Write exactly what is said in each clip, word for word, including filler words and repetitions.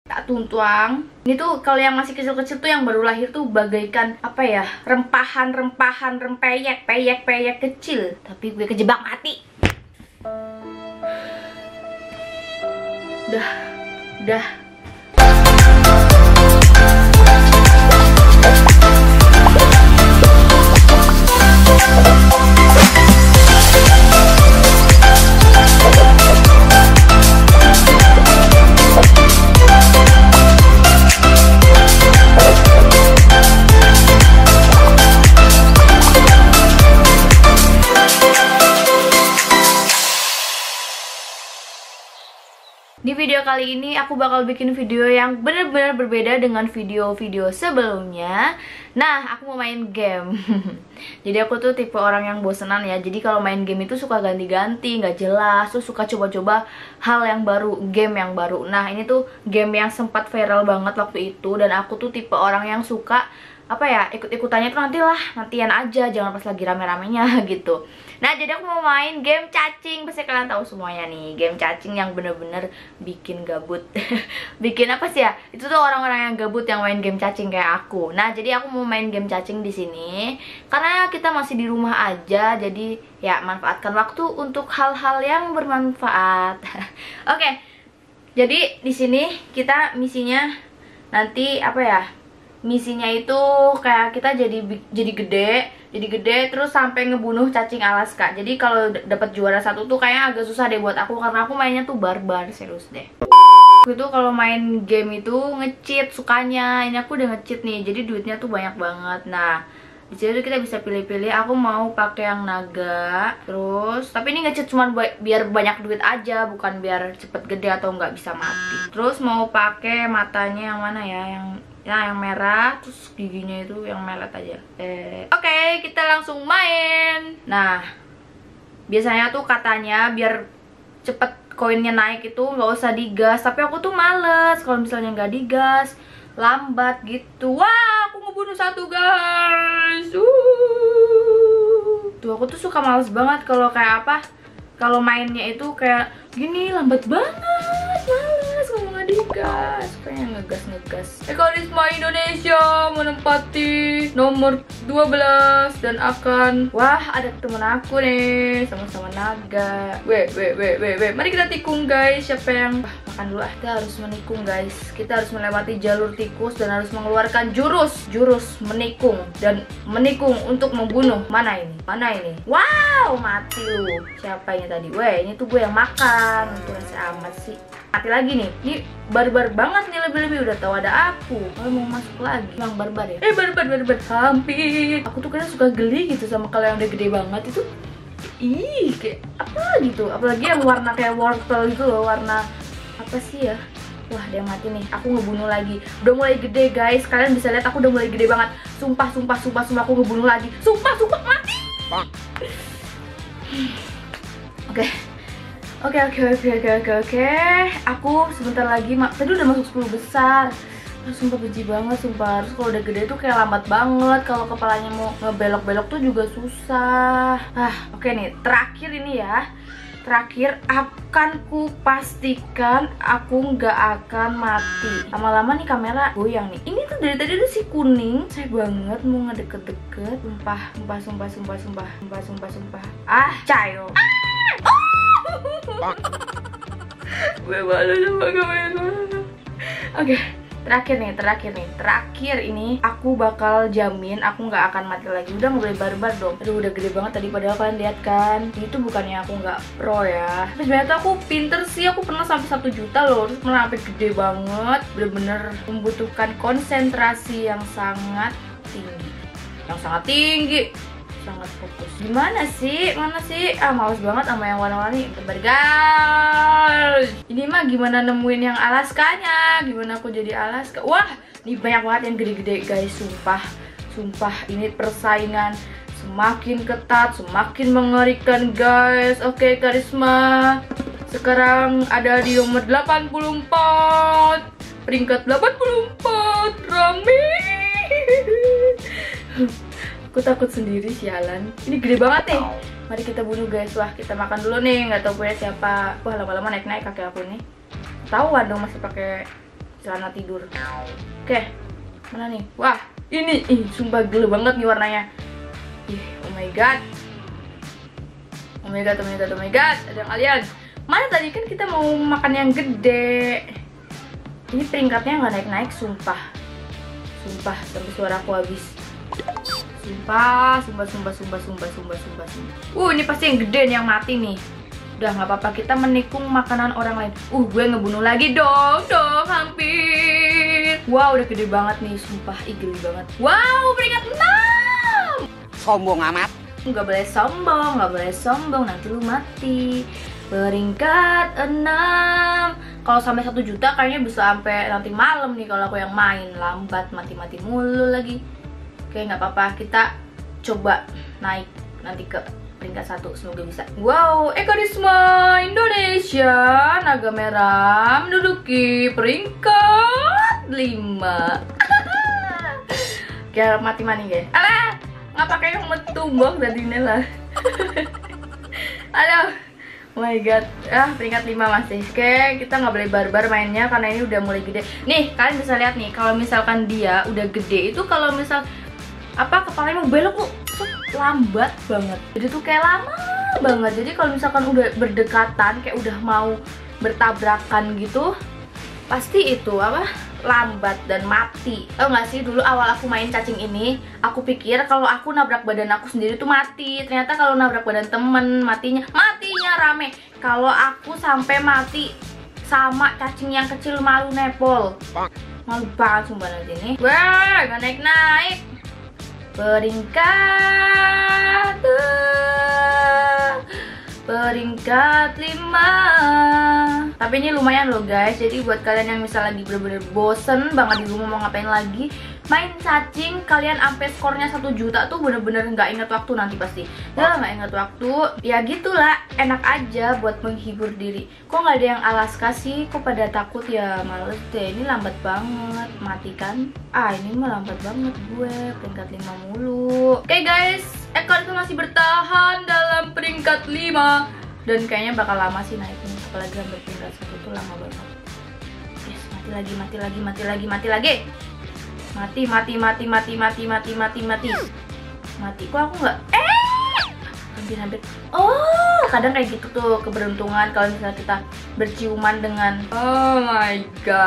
tak tuntuang. Ini tuh kalau yang masih kecil-kecil tuh yang baru lahir tuh bagaikan apa ya, rempahan-rempahan rempeyek, peyek-peyek kecil. Tapi gue kejebak mati. Udah, udah. Di video kali ini aku bakal bikin video yang bener-bener berbeda dengan video-video sebelumnya. Nah, aku mau main game. Jadi aku tuh tipe orang yang bosenan ya. Jadi kalau main game itu suka ganti-ganti, nggak jelas. Terus suka coba-coba hal yang baru, game yang baru. Nah, ini tuh game yang sempat viral banget waktu itu. Dan aku tuh tipe orang yang suka apa ya, ikut-ikutannya tuh nantilah, nantian aja, jangan pas lagi rame-ramenya gitu. Nah, jadi aku mau main game cacing. Pasti kalian tahu semuanya nih, game cacing yang bener-bener bikin gabut. Bikin apa sih ya? Itu tuh orang-orang yang gabut yang main game cacing kayak aku. Nah, jadi aku mau main game cacing di sini karena kita masih di rumah aja. Jadi ya manfaatkan waktu untuk hal-hal yang bermanfaat. Oke. Okay. Jadi di sini kita misinya nanti apa ya? Misinya itu kayak kita jadi jadi gede, jadi gede terus sampai ngebunuh cacing Alaska. Jadi kalau dapat juara satu tuh kayaknya agak susah deh buat aku karena aku mainnya tuh barbar, serius deh. Aku itu kalau main game itu nge-cheat sukanya. Ini aku udah nge-cheat nih, jadi duitnya tuh banyak banget. Nah, di sini tuh kita bisa pilih-pilih. Aku mau pakai yang naga, terus tapi ini nge-cheat cuma biar banyak duit aja, bukan biar cepet gede atau nggak bisa mati. Terus mau pakai matanya yang mana ya, yang Nah, yang merah, terus giginya itu yang melet aja. Eh, Oke, okay, kita langsung main. Nah, biasanya tuh katanya biar cepet koinnya naik itu nggak usah digas. Tapi aku tuh males kalau misalnya nggak digas, lambat gitu. Wah, aku ngebunuh satu guys. Uh. Tuh aku tuh suka males banget kalau kayak apa? Kalau mainnya itu kayak gini, lambat banget, males kalau nggak digas. Kayaknya ngegas-ngegas. Ekarisma Indonesia menempati nomor dua belas dan akan, wah ada temen aku nih, sama-sama naga. Weh, weh, weh, weh, weh. Mari kita tikung guys. Siapa yang wah, makan dulu ah. Kita harus menikung guys. Kita harus melewati jalur tikus dan harus mengeluarkan jurus, jurus menikung dan menikung untuk membunuh. Mana ini? Mana ini? Wow, mati lu. Siapa ini tadi? Weh, ini tuh gue yang makan. Itu rasa amat sih. Mati lagi nih. Ini barbar banget nih, lebih-lebih udah tahu ada aku. Kalau mau masuk lagi, emang barbar ya? Eh, barbar, barbar, hampir. Aku tuh kadang suka geli gitu sama kalau yang udah gede banget itu. Ih, kayak apa gitu. Apalagi yang warna kayak wortel gitu loh, warna apa sih ya? Wah, dia mati nih. Aku ngebunuh lagi. Udah mulai gede guys. Kalian bisa lihat aku udah mulai gede banget. Sumpah, sumpah, sumpah, sumpah aku ngebunuh lagi. Sumpah, sumpah mati. Oke. Oke, oke, oke, oke, oke, oke. Aku sebentar lagi, tadi udah masuk sepuluh besar. Terus sumpah benci banget, sumpah. Terus kalau udah gede tuh kayak lambat banget. Kalau kepalanya mau ngebelok-belok tuh juga susah. Ah, oke nih, terakhir ini ya. Terakhir akan ku pastikan aku nggak akan mati. Lama-lama nih kamera goyang nih. Ini tuh dari tadi tuh si kuning, saya banget mau ngedeket-deket. Sumpah, sumpah, sumpah, sumpah, sumpah, sumpah, sumpah, sumpah. Ah, cayo. Ah! Gue malu sama kamera. Oke, terakhir nih, terakhir nih, terakhir ini aku bakal jamin aku nggak akan mati lagi. Udah nggak boleh barbar dong. Aduh, udah gede banget tadi. Padahal kalian lihat kan, itu bukannya aku nggak pro ya. Tapi sebenarnya tuh aku pinter sih. Aku pernah sampai satu juta loh. Terus pernah sampai gede banget. Bener-bener membutuhkan konsentrasi yang sangat tinggi, yang sangat tinggi. Sangat fokus. Gimana sih? Mana sih? Ah, males banget sama yang warna-warni. Bentar guys. Ini mah gimana nemuin yang Alaskanya? Gimana aku jadi Alaska? Wah, ini banyak banget yang gede-gede guys. Sumpah, sumpah ini persaingan semakin ketat, semakin mengerikan guys. Oke, Karisma sekarang ada di nomor delapan puluh empat. Peringkat delapan puluh empat. Rame. Aku takut sendiri, sialan. Ini gede banget nih. Mari kita bunuh guys. Wah, kita makan dulu nih. Nggak tahu punya siapa. Wah, lama-lama naik-naik kakek aku nih. Tahuan dong masih pakai celana tidur. Oke, mana nih? Wah, ini, ih, sumpah gele banget nih warnanya. Ih, oh my god. Oh my god, oh my god, oh my god. Ada yang alien. Mana tadi kan kita mau makan yang gede. Ini peringkatnya nggak naik-naik, sumpah. Sumpah, sampai suara aku habis. Sumpah, sumpah, sumpah, sumpah, sumpah, sumpah, sumpah, sumpah. Uh, ini pasti yang gede nih, yang mati nih. Udah nggak apa-apa, kita menikung makanan orang lain. Uh, gue ngebunuh lagi dong, dong, hampir. Wow, udah gede banget nih, sumpah, ih gede banget. Wow, peringkat enam. Sombong amat. Nggak boleh sombong, nggak boleh sombong, nanti lu mati. Peringkat enam. Kalau sampai satu juta kayaknya bisa sampai nanti malam nih kalau aku yang main. Lambat, mati-mati mulu lagi. Oke, nggak apa-apa, kita coba naik nanti ke peringkat satu, semoga bisa. Wow, Ekarisma Indonesia Naga Merah menduduki peringkat lima. Kayak mati mani guys. Alah, nggak pakai yang metumbang tadi lah. Aduh, oh my god, ah peringkat lima masih. Oke, kita nggak boleh barbar mainnya karena ini udah mulai gede. Nih, kalian bisa lihat nih, kalau misalkan dia udah gede itu kalau misal apa kepalanya mau belok tuh lambat banget. Jadi tuh kayak lama banget. Jadi kalau misalkan udah berdekatan kayak udah mau bertabrakan gitu, pasti itu apa lambat dan mati. Tau gak sih, dulu awal aku main cacing ini, aku pikir kalau aku nabrak badan aku sendiri tuh mati. Ternyata kalau nabrak badan temen, matinya matinya rame. Kalau aku sampai mati sama cacing yang kecil, malu nepol. Malu banget sumpah nanti nih. Wah, gak naik-naik. Peringkat peringkat lima. Tapi ini lumayan loh guys. Jadi buat kalian yang misal lagi bener-bener bosen banget di rumah mau ngapain lagi, main cacing, kalian sampai skornya satu juta tuh bener-bener nggak inget waktu nanti pasti. Ya nggak inget waktu, ya gitulah, enak aja buat menghibur diri. Kok nggak ada yang Alaska sih? Kok pada takut ya? Males deh, ini lambat banget, mati kan? Ah ini mah lambat banget gue, peringkat lima mulu. Oke guys, Ekor itu masih bertahan dalam peringkat lima. Dan kayaknya bakal lama sih naiknya, apalagi hampir peringkat satu itu lama banget. Yes, mati lagi, mati lagi, mati lagi, mati lagi. Mati, mati, mati, mati, mati, mati, mati, mati. Mati, kok aku nggak? Eh, hampir-hampir. Oh, kadang kayak gitu tuh keberuntungan kalau misalnya kita berciuman dengan. Oh my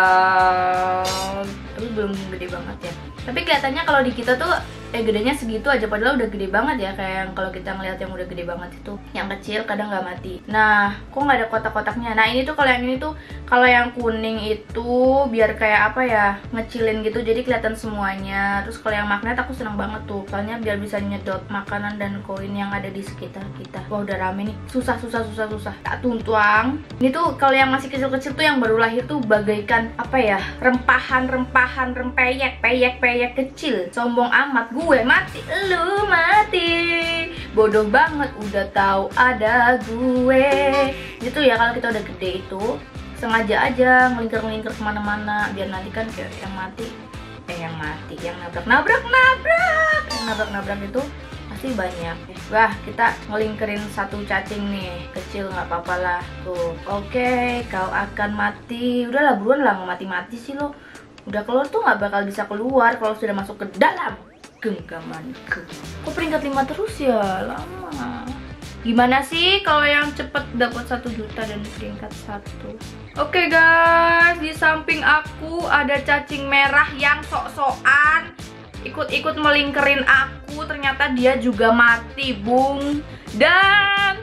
god. Tapi belum gede banget ya. Tapi kelihatannya kalau di kita tuh eh gedenya segitu aja, padahal udah gede banget ya. Kayak yang kalau kita ngeliat yang udah gede banget itu, yang kecil kadang nggak mati. Nah, kok nggak ada kotak-kotaknya? Nah ini tuh kalau yang ini tuh, kalau yang kuning itu biar kayak apa ya, ngecilin gitu, jadi kelihatan semuanya. Terus kalau yang magnet aku seneng banget tuh, soalnya biar bisa nyedot makanan dan koin yang ada di sekitar kita. Wah udah rame nih, susah susah susah susah. Tak tuntuang. Ini tuh kalau yang masih kecil-kecil tuh yang baru lahir tuh bagaikan apa ya, rempahan-rempahan, rempeyek, peyek, peyek kecil. Sombong amat gue. Gue mati, lu mati. Bodoh banget, udah tahu ada gue. Gitu ya kalau kita udah gede itu, sengaja aja ngelingkar-ngelingkar kemana-mana biar nanti kan kayak yang mati, eh yang mati, yang nabrak-nabrak, nabrak, yang nabrak-nabrak itu pasti banyak. Wah, kita ngelingkerin satu cacing nih, kecil nggak apa-apa lah tuh. Oke, kau akan mati. Udahlah buruan lah, nggak mati-mati sih lo. Udah keluar tuh nggak bakal bisa keluar kalau sudah masuk ke dalam genggamanku. Kok peringkat lima terus ya? Lama. Gimana sih kalau yang cepet dapat satu juta dan peringkat satu? Oke guys, di samping aku ada cacing merah yang sok-sokan ikut-ikut melingkerin aku. Ternyata dia juga mati, bung. Dan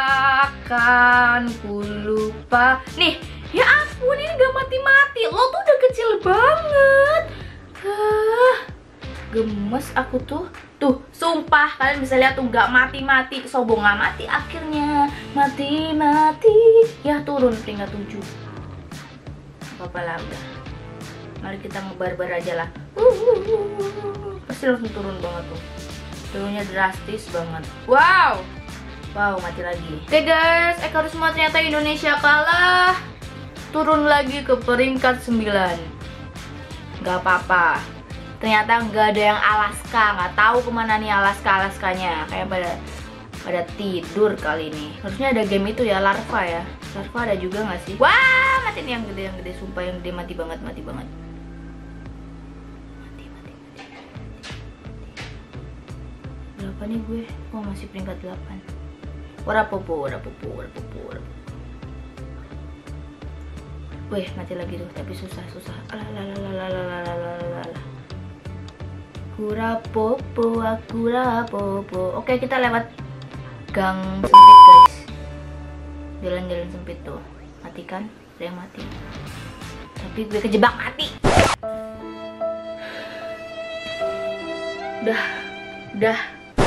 takkan ku lupa. Nih, ya ampun, ini gak mati-mati. Lo tuh udah kecil banget. Hah, gemes aku tuh. Tuh, sumpah kalian bisa lihat tuh gak mati-mati. Sobong gak mati akhirnya. Mati-mati. Ya turun peringkat tujuh. Apa-apa lah udah. Mari kita ngebarbar aja lah. uh, uh, uh, uh. Pasti langsung turun banget tuh. Turunnya drastis banget. Wow. Wow, mati lagi. Oke guys, Ekarisma ternyata Indonesia kalah. Turun lagi ke peringkat sembilan. Gak apa-apa. Ternyata nggak ada yang Alaska. Nggak tahu kemana nih Alaska Alaskanya. Kayak pada pada tidur kali ini. Harusnya ada game itu ya, larva ya. larva ada juga nggak sih? Wah, mati nih yang gede, yang gede, sumpah yang gede mati banget, mati banget. Mati, mati, mati. Berapa nih gue? Oh, masih peringkat delapan. Warapopo, warapopo, warapopo, warapopo. Wih, mati lagi tuh, tapi susah, susah. Alalalalalalalalala. Kurapopo, aku rapopo. Oke, kita lewat gang sempit, guys. Jalan-jalan sempit tuh. Mati kan? Ada yang mati. Tapi gue kejebak mati. Udah, udah.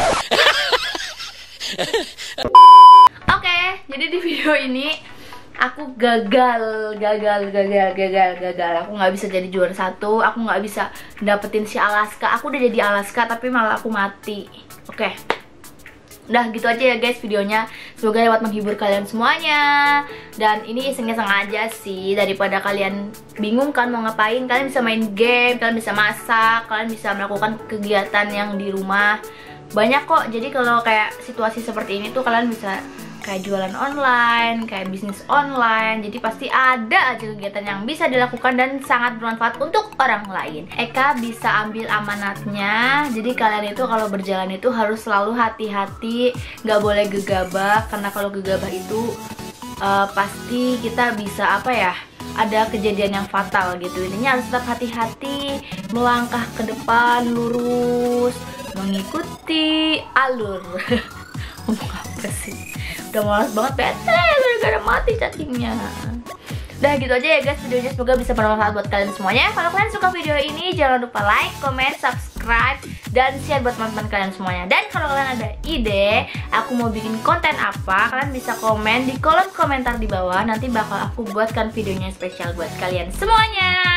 Oke, jadi di video ini aku gagal, gagal, gagal, gagal, gagal. Aku nggak bisa jadi juara satu. Aku nggak bisa dapetin si Alaska. Aku udah jadi Alaska, tapi malah aku mati. Oke, udah gitu aja ya guys videonya. Semoga dapat menghibur kalian semuanya. Dan ini iseng-iseng aja sih, daripada kalian bingung kan mau ngapain. Kalian bisa main game, kalian bisa masak, kalian bisa melakukan kegiatan yang di rumah. Banyak kok. Jadi kalau kayak situasi seperti ini tuh kalian bisa kayak jualan online, kayak bisnis online. Jadi pasti ada aja kegiatan yang bisa dilakukan dan sangat bermanfaat untuk orang lain. Eka bisa ambil amanatnya. Jadi kalian itu kalau berjalan itu harus selalu hati-hati, nggak boleh gegabah. Karena kalau gegabah itu uh, pasti kita bisa apa ya, ada kejadian yang fatal gitu. Intinya harus tetap hati-hati, melangkah ke depan lurus, mengikuti alur. Ngomong apa sih? Udah malas banget, bete gara-gara mati cacingnya. Udah gitu aja ya guys videonya, semoga bisa bermanfaat buat kalian semuanya. Kalau kalian suka video ini jangan lupa like, comment, subscribe, dan share buat teman-teman kalian semuanya. Dan kalau kalian ada ide aku mau bikin konten apa, kalian bisa komen di kolom komentar di bawah. Nanti bakal aku buatkan videonya spesial buat kalian semuanya.